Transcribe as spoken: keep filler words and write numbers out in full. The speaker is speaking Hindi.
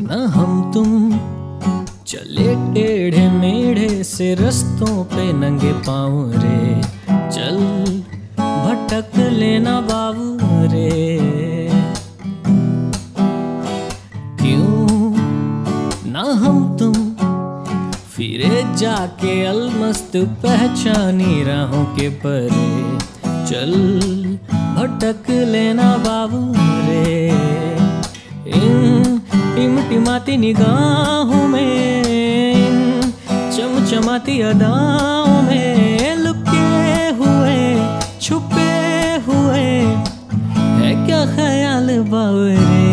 न हम तुम चले टेढ़े मेढ़े से रस्तों पे नंगे पाँव रे, चल भटक लेना बाबू रे। क्यों ना हम तुम फिरे जाके अलमस्त पहचानी राहों के परे, चल भटक लेना बाबू रे। इन टिमटिमाती निगाहों में, इन चमचमाती अदाओं में लुके हुए छुपे हुए है क्या ख्याल बाबू रे।